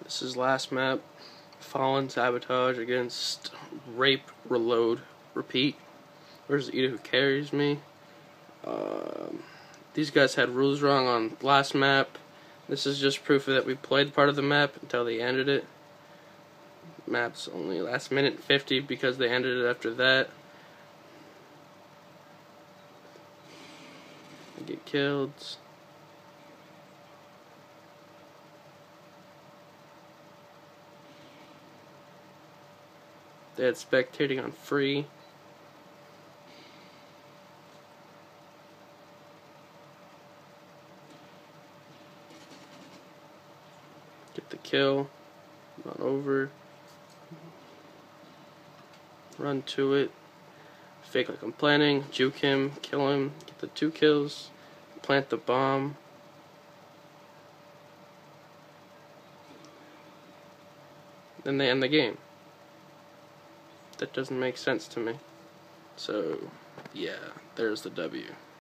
This is last map. Fallen Sabotage against Rape, Reload, Repeat. Where's Ida who carries me? These guys had rules wrong on last map. This is just proof that we played part of the map until they ended it. Map's only last minute 50 because they ended it after that. I get killed. They had spectating on free. Get the kill. Run over. Run to it. Fake like I'm planning. Juke him. Kill him. Get the 2 kills. Plant the bomb. Then they end the game. That doesn't make sense to me. So, yeah, there's the W.